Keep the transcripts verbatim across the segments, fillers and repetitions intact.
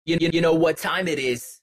You, you, you know what time it is.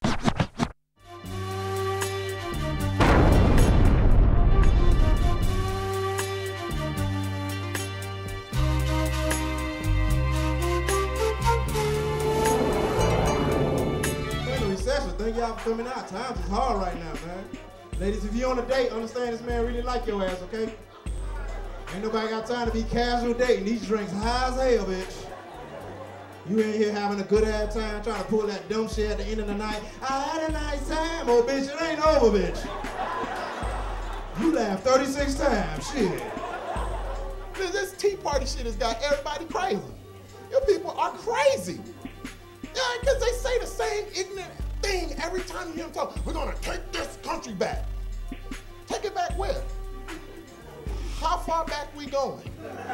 Thank y'all for coming out. Times is hard right now, man. Ladies, if you're on a date, understand this man really like your ass, okay? Ain't nobody got time to be casual dating. These drinks high as hell, bitch. You in here having a good ass time trying to pull that dumb shit at the end of the night. I had a nice time, oh bitch, it ain't over, bitch. You laughed thirty-six times, shit. This Tea Party shit has got everybody crazy. You people are crazy. Yeah, because they say the same ignorant thing every time you hear them talk. We're gonna take this country back. Take it back where? How far back we going?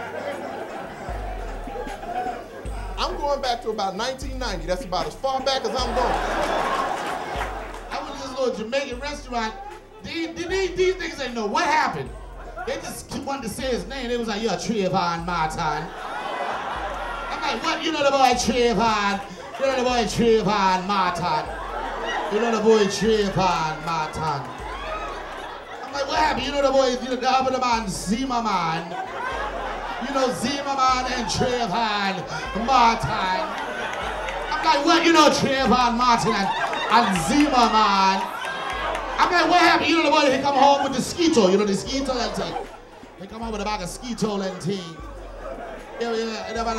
I'm going back to about nineteen ninety. That's about as far back as I'm going. I went to this little Jamaican restaurant. These, these, these niggas ain't know what happened. They just wanted to say his name. They was like, you're Trayvon Martin. I'm like, what? You know the boy Trayvon? You know the boy Trayvon Martin. You know the boy Trayvon Martin. I'm like, what happened? You know the boy, you know the other man, Zimmerman. You know Zimmerman and Trayvon Martin. I'm like, what? You know Trayvon Martin and, and Zimmerman. I'm like, what happened? You know the boy, he come home with the skeeto. You know the skeeto and thing. He come home with a bag of skeeto and thing. Yeah, yeah, the body,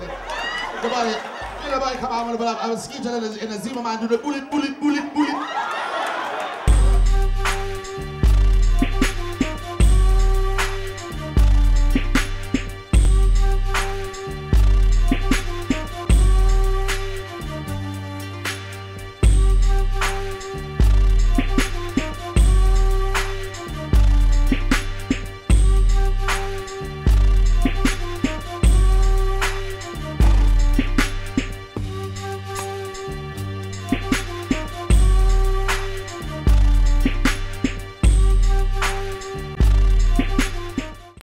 you know, boy, come on, I'm a skeeter in a Zimmerman, do the bullet, bullet, bullet, bullet.